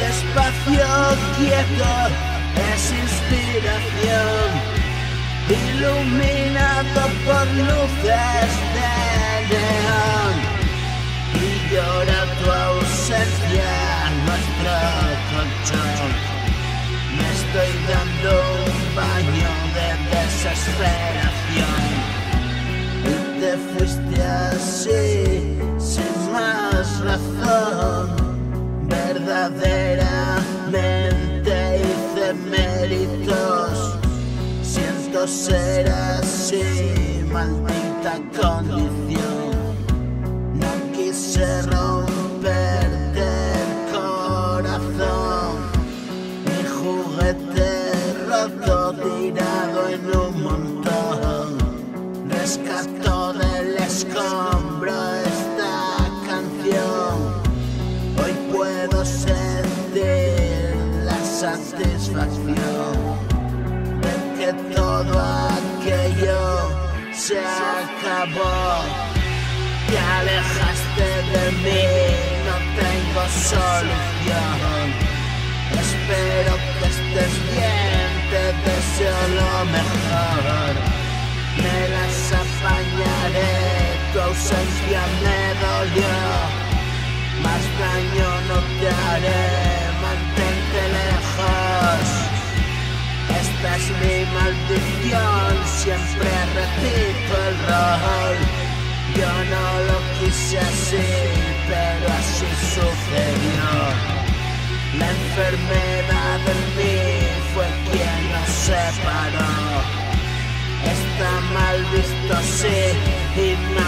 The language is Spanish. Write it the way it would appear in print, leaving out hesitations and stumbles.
espacio quieto es inspiración, iluminado por luces de neón, y llora tu ausencia, nuestro colchón. Me estoy dando un baño de desesperación, y te fuiste así, sin más razón. Verdaderamente hice méritos, siento ser así, maldita condición. No quise romperte el corazón, mi juguete roto tirado en un montón. Rescato del escombro esta canción. Hoy puedo sentir la satisfacción de que todo aquello se acabó. Te alejaste de mí, no tengo solución. Espero que estés bien, te deseo lo mejor. Me las apañaré, tu ausencia me dolió. Más daño no te haré, mantente lejos. Esta es mi maldición, siempre repito el rol. Yo no lo quise así, pero así sucedió. La enfermedad en mí fue quien nos separó. Está mal visto, sí, y